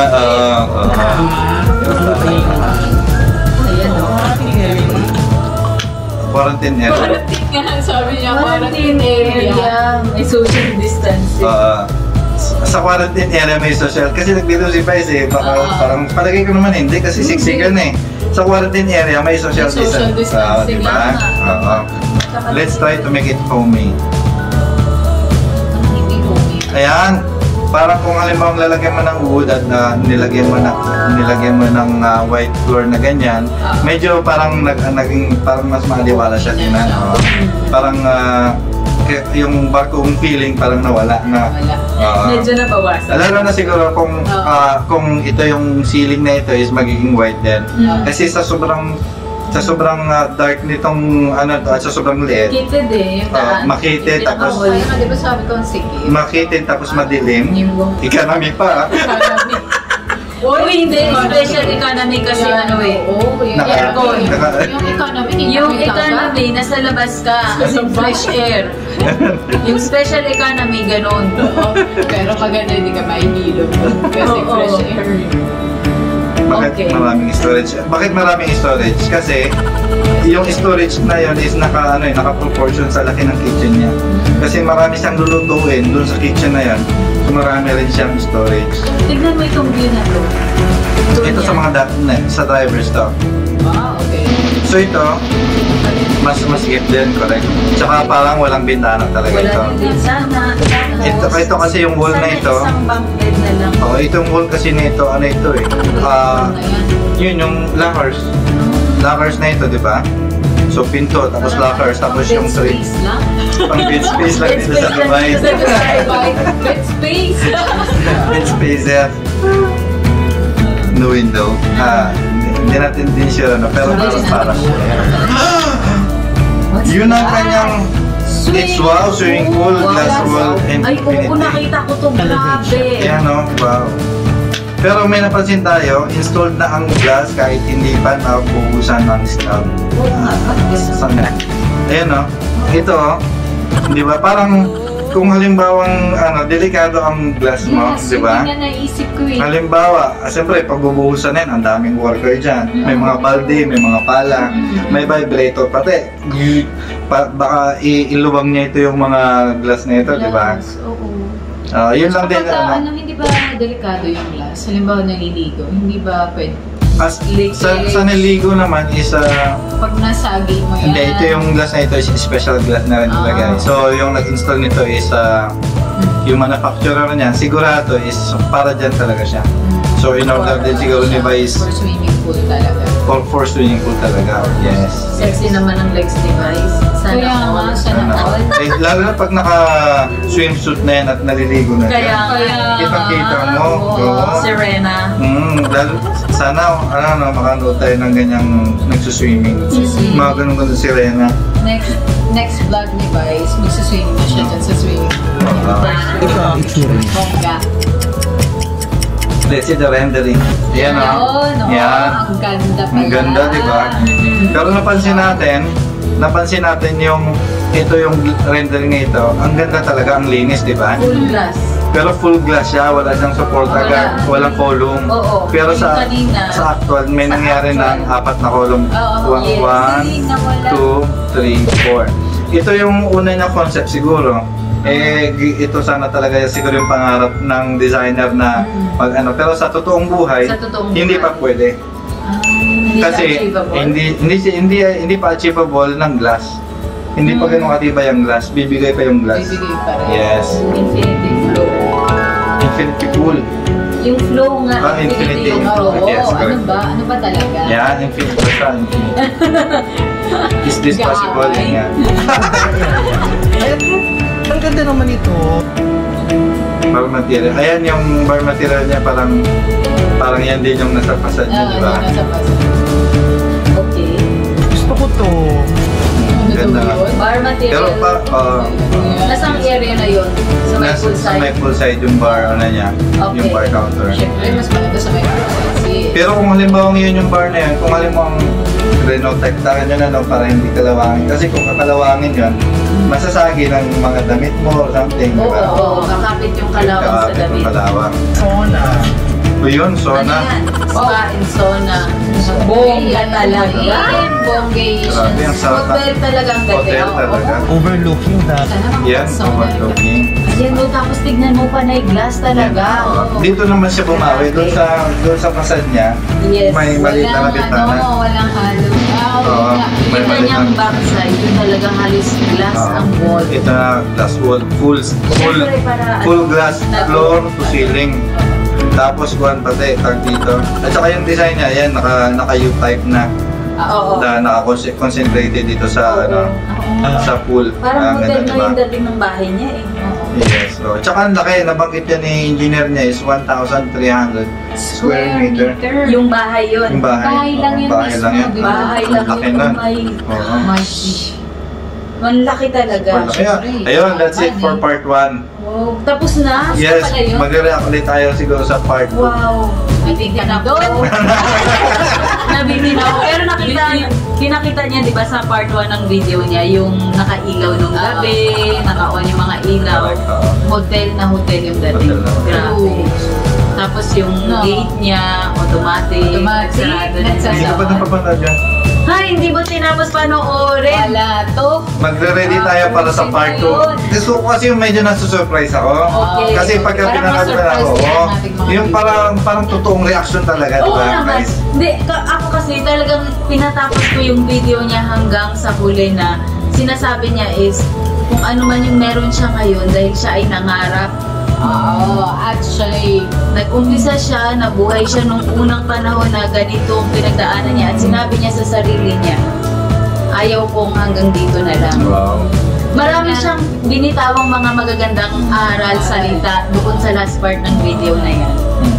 Speaker 4: Ayan o.
Speaker 2: Quarantine area.
Speaker 5: Quarantine nga, sabi niya,
Speaker 4: Quarantine area. May social distancing.
Speaker 2: Sa quarantine area may social. Kasi nagdito si Vice eh. Parang palagay ko naman hindi kasi siksikan eh. Sa quarantine area may social
Speaker 5: May social distancing
Speaker 2: diba? Oo. Let's try to make it homey.
Speaker 5: Hindi homey.
Speaker 2: Ayan. Parang kung halimbawa lalagyan mo ng wood at nilagyan mo ng white floor na ganyan, medyo parang naging parang mas maaliwala siya tingnan. Parang yung barkong feeling parang nawala na.
Speaker 4: Medyo nabawasan.
Speaker 2: Lalo na siguro kung ito yung ceiling na ito is magiging white din. Kasi sa sobrang dark nitong at sa sobrang liit.
Speaker 4: Kitid eh. Yung daan.
Speaker 2: Makitid, tapos
Speaker 5: Kaya nga, di ba sabi ko, sige.
Speaker 2: makitid tapos madilim. Economy pa.
Speaker 4: Uy, hindi. Special economy kasi ano eh.
Speaker 5: Oo, yung
Speaker 2: Naka-
Speaker 5: aircon.
Speaker 2: naka-
Speaker 5: Yung economy, hindi
Speaker 4: Yung
Speaker 5: nakita ka.
Speaker 4: economy, nasa labas ka. As in fresh air. Yung special economy, ganun.
Speaker 5: Oo, pero maganda hindi ka mahihilog. Kasi
Speaker 4: Oo.
Speaker 5: fresh air.
Speaker 2: Bakit
Speaker 4: Okay.
Speaker 2: maraming storage? Bakit maraming storage? Kasi yung storage na yun is naka-proportion sa laki ng kitchen niya. Kasi marami siyang lulutuin doon sa kitchen na yan. So marami rin siyang storage.
Speaker 4: Tignan mo itong view na to.
Speaker 2: Ito sa mga sa drivers to.
Speaker 5: Okay.
Speaker 2: So ito, mas masikip din, correct? Tsaka parang walang bintana talaga ito.
Speaker 4: Wala din sana.
Speaker 2: Ito kasi yung wall na ito.
Speaker 4: Sana isang bunk bed na lang.
Speaker 2: Oh, itong wall kasi nito, ano ito eh. Yun yung lockers. Lockers na ito, di ba? So pinto, tapos lockers, tapos yung three.
Speaker 5: Space lang.
Speaker 2: Pang bed space lang dito sa Dubai.
Speaker 5: Bed space.
Speaker 2: Bed space, yeah. No window. Hindi natin din sure, pero parang. Yun ang kanyang It's wow, swimming pool, glass wall,
Speaker 4: Ay, oo, nakita ko to. Grabe.
Speaker 2: Yan o, wow. Pero may napansin tayo, installed na ang glass kahit hindi pa nabuhusan ng scrub. Ayan o, ito o, di ba parang kung halimbawang delikado ang glass mo,
Speaker 5: Yes,
Speaker 2: di ba?
Speaker 5: yun nga naisip ko eh.
Speaker 2: Halimbawa, siyempre pag bubuhusan yan, ang daming worker dyan. May mga balde, may mga pala, may vibrator, pati baka ilubang niya ito yung mga glass na ito, di ba?
Speaker 5: Yes, oo.
Speaker 2: Yun lang din.
Speaker 5: Hindi ba delikado yung glass? Halimbawa naliligo, hindi ba pwede?
Speaker 2: Sa naligo naman is
Speaker 5: Pag nasagi mo yan.
Speaker 2: hindi, ito yung glass na ito is special glass na rin nilagay. So yung nag-install nito is yung manufacturer niya, sigurado is para dyan talaga siya. So in order din siguro ni Vice
Speaker 5: For swimming pool talaga.
Speaker 2: for swimming pool talaga. Yes.
Speaker 4: Sexy naman ang legs device.
Speaker 5: Kaya nga, sana all.
Speaker 2: Lalo na pag naka-swimsuit na yan at naliligo na
Speaker 4: Kaya
Speaker 2: yan. Kitang-kita mo. Oo.
Speaker 4: Serena.
Speaker 2: Lalo, sana, makanood tayo ng ganyang nagsuswimming. Mga ganun-ganun si Rena.
Speaker 5: Next vlog ni Vice, magsaswimming na siya dyan sa swimming pool.
Speaker 3: Ito ang itsura.
Speaker 5: Bongga.
Speaker 2: Let's see the rendering. Ayan o.
Speaker 5: Ayun, oh,
Speaker 2: Yan.
Speaker 5: ang ganda pala.
Speaker 2: Ang ganda, di ba? Pero napansin natin yung ito yung rendering na ito. Ang ganda talaga, ang linis, di ba?
Speaker 4: Full glass.
Speaker 2: Pero full glass siya, wala siyang support agad, walang column.
Speaker 4: Oo.
Speaker 2: Pero
Speaker 4: Yung kanina,
Speaker 2: sa actual, may nangyari ng 4 na column.
Speaker 5: Oo, yes.
Speaker 2: 1, 2, 3, 4. Ito yung una niya concept siguro. Ito sana talaga siguro yung pangarap ng designer na pero sa totoong buhay, hindi pa pwede.
Speaker 4: hindi
Speaker 2: Kasi
Speaker 4: achievable.
Speaker 2: hindi pa achievable ng glass. Hindi pa ganun katibay ang glass, bibigay pa yung glass.
Speaker 5: Bibigay pa rin.
Speaker 2: Yes.
Speaker 4: Infinity flow.
Speaker 2: Infinity pool.
Speaker 4: Yung flow nga,
Speaker 2: Infinity
Speaker 4: yung
Speaker 2: yung
Speaker 4: flow.
Speaker 5: Oo,
Speaker 2: Yes,
Speaker 5: ano
Speaker 2: correct.
Speaker 5: ba? Ano ba talaga?
Speaker 2: Yan, infinity. Basta infinity. Is this possible?
Speaker 5: Gaway.
Speaker 2: Yan.
Speaker 3: Ang ganda naman ito.
Speaker 2: Bar material. Ayan yung bar material niya, parang yan din yung nasa fasad niya, di ba?
Speaker 5: Nasa pasok.
Speaker 4: Okay.
Speaker 3: Gusto ko to.
Speaker 2: Ganda.
Speaker 4: Bar material.
Speaker 2: Pero
Speaker 4: Nasang area na yun? Sa may full
Speaker 2: sa may
Speaker 4: side?
Speaker 2: full side yung bar niya, yung
Speaker 4: Okay.
Speaker 2: bar counter.
Speaker 5: Siyempre, mas maganda sa may kasi.
Speaker 2: Pero kung halimbawa ngayon yung bar na yan, kung halimbawa renotektahan nyo na para hindi kalawangin. Kasi kung kakalawangin yun, masasagi ng mga damit mo or something, di ba?
Speaker 4: Oo, kakapit yung kalawang sa
Speaker 2: Kakapit yung
Speaker 4: damit.
Speaker 2: kalawang.
Speaker 3: Sauna.
Speaker 2: O yun,
Speaker 4: Ano
Speaker 2: sauna.
Speaker 4: yan? Spa and sauna.
Speaker 5: Bongga talaga.
Speaker 2: Grabe,
Speaker 5: Bonggations.
Speaker 2: ang sarap na.
Speaker 4: Hotel talaga ang ganda.
Speaker 2: Hotel talaga.
Speaker 3: Overlooking the
Speaker 5: Sana
Speaker 2: Yan,
Speaker 5: makapagsauna.
Speaker 2: overlooking.
Speaker 4: Ayan mo, tapos tignan mo pa na yung glass talaga. Oo.
Speaker 2: Dito naman siya bumawi, doon sa fasad niya,
Speaker 4: Yes.
Speaker 2: may maliit na
Speaker 5: Walang
Speaker 2: bintana.
Speaker 5: walang halo.
Speaker 2: Oo, may
Speaker 4: Tignan niya ang
Speaker 2: maliit na.
Speaker 4: backside, yun talagang halos glass ang wall.
Speaker 2: Ito na glass wall,
Speaker 4: Siyempre, para
Speaker 2: full glass floor to ceiling. Tapos buwan pati, tag dito. At saka yung design niya, yan, naka U-type na.
Speaker 4: Oo.
Speaker 2: Na naka-concentrated dito sa sa pool.
Speaker 4: Parang
Speaker 2: Ganda,
Speaker 4: hotel na
Speaker 2: diba?
Speaker 4: yung dating ng bahay niya eh.
Speaker 2: Yes. So, tsaka ang laki, nabanggit yan ni engineer niya is 1,300 square meter.
Speaker 4: Yung bahay yun.
Speaker 2: Yung bahay.
Speaker 5: Bahay lang yun
Speaker 2: Bahay
Speaker 5: mismo,
Speaker 2: lang yan.
Speaker 5: di ba?
Speaker 4: Bahay lang
Speaker 2: Laki
Speaker 4: yun.
Speaker 2: nun.
Speaker 4: May
Speaker 2: Oo.
Speaker 5: My
Speaker 4: ang laki talaga.
Speaker 2: Ayun, that's it for part 1.
Speaker 4: Wow. Tapos na?
Speaker 2: Yes,
Speaker 4: Pala yun?
Speaker 2: magre-react ulit tayo siguro sa part 2.
Speaker 4: Wow.
Speaker 5: Nabigyan ako.
Speaker 4: Nabitin ako. Pero pinakita niya, di ba, sa part 1 ng video niya, yung nakailaw nung gabi, naka-on yung mga ilaw. Hotel na hotel yung dating.
Speaker 2: Hotel na hotel.
Speaker 4: Grabe. Tapos yung gate niya, automatic. Sarado na
Speaker 2: Hindi ka pa napapunta dyan.
Speaker 4: Ay, hindi mo tinapos panoorin.
Speaker 5: Wala to.
Speaker 2: Magre-ready tayo para sa part 2. Gusto ko kasi yung medyo nasusurprise ako.
Speaker 4: Okay.
Speaker 2: Kasi pagka
Speaker 5: Parang
Speaker 2: pinanood ko na ako,
Speaker 5: ma-surprise ka natin mga
Speaker 2: yung parang totoong reaction talaga, di
Speaker 4: Oo
Speaker 2: ba
Speaker 4: naman.
Speaker 2: guys?
Speaker 4: Hindi, ako kasi talagang pinatapos ko yung video niya hanggang sa huli na sinasabi niya is kung ano man yung meron siya ngayon dahil siya ay nangarap.
Speaker 5: Oo, at siya'y
Speaker 4: Nag-umpisa siya, nabuhay siya nung unang panahon na ganito ang pinagdaanan niya at sinabi niya sa sarili niya, ayaw kong hanggang dito na lang.
Speaker 2: Wow.
Speaker 4: Marami siyang binitawang mga magagandang aral, salita doon sa last part ng video na yan.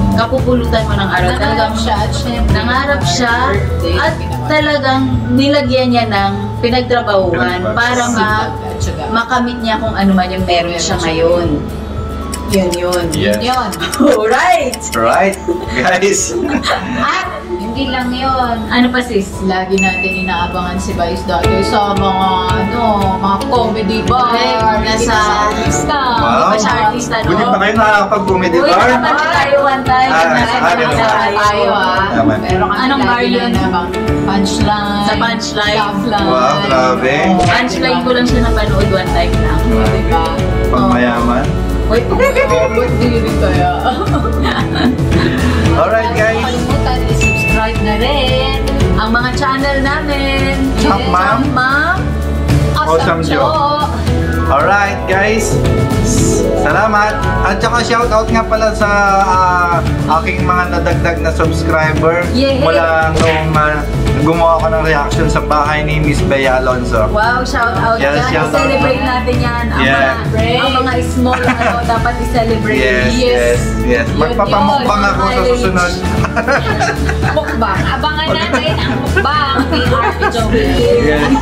Speaker 4: kapupulutan mo ng araw. Talagang
Speaker 5: Nangarap siya at syempre.
Speaker 4: nangarap siya
Speaker 5: birthday,
Speaker 4: at
Speaker 5: ginawa.
Speaker 4: talagang nilagyan niya ng pinagtrabahuan para
Speaker 5: Sipag at syaga.
Speaker 4: makamit niya kung ano man yung meron siya ngayon. Yun.
Speaker 2: Yes.
Speaker 5: Yun.
Speaker 4: Alright!
Speaker 2: Right, guys.
Speaker 5: At hindi lang yun.
Speaker 4: Ano pa sis?
Speaker 5: Lagi natin inaabangan si Vice dati sa mga comedy bar.
Speaker 4: Correct.
Speaker 5: Hindi
Speaker 4: Nasa-
Speaker 5: pa artista.
Speaker 2: Wow.
Speaker 4: Hindi pa siya artista, no?
Speaker 2: Buti pa kayo nakakapag-comedy
Speaker 4: Uy,
Speaker 2: bar?
Speaker 4: naman tayo one time.
Speaker 2: Ah,
Speaker 4: Nasa
Speaker 2: ano
Speaker 4: tayo.
Speaker 2: ba?
Speaker 5: Tayo
Speaker 2: Naman.
Speaker 5: Pero kami
Speaker 4: Anong bar
Speaker 5: lagi
Speaker 4: yun?
Speaker 5: na naman punchline.
Speaker 4: Sa punchline.
Speaker 5: Laugh line.
Speaker 2: Wow, grabe.
Speaker 5: Oo,
Speaker 4: Punchline
Speaker 5: diba?
Speaker 4: ko lang siya napanood one time lang.
Speaker 5: Diba?
Speaker 2: Pagmayaman.
Speaker 4: Wait,
Speaker 5: Ba't diri kaya?
Speaker 2: Alright, guys.
Speaker 5: Kalimutan, i-subscribe na rin.
Speaker 4: ang mga channel namin.
Speaker 2: Chop Ma'am.
Speaker 4: Ma'am.
Speaker 2: Awesome Joe. Alright, guys. Salamat. At saka shoutout nga pala sa aking mga nadagdag na subscriber.
Speaker 4: Yay!
Speaker 2: Mula nung gumawa ko ng reaction sa bahay ni Miss Bea Alonso.
Speaker 4: Wow, shout out
Speaker 2: Yes,
Speaker 4: dyan.
Speaker 2: shout out.
Speaker 4: I-celebrate natin yan.
Speaker 2: Yeah.
Speaker 4: Ang mga small dapat i-celebrate.
Speaker 2: Yes. Magpapamukbang ako sa susunod.
Speaker 5: Mukbang. Abangan natin ang mukbang ni Harvey Joey.
Speaker 2: Yes.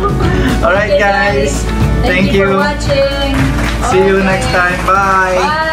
Speaker 2: Alright,
Speaker 4: Okay,
Speaker 2: guys.
Speaker 4: Thank you
Speaker 2: you.
Speaker 4: for watching.
Speaker 2: See you
Speaker 4: Okay.
Speaker 2: next time. Bye.
Speaker 4: Bye.